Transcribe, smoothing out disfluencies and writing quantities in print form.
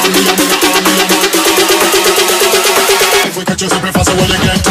If we catch you, super fast, I wanna get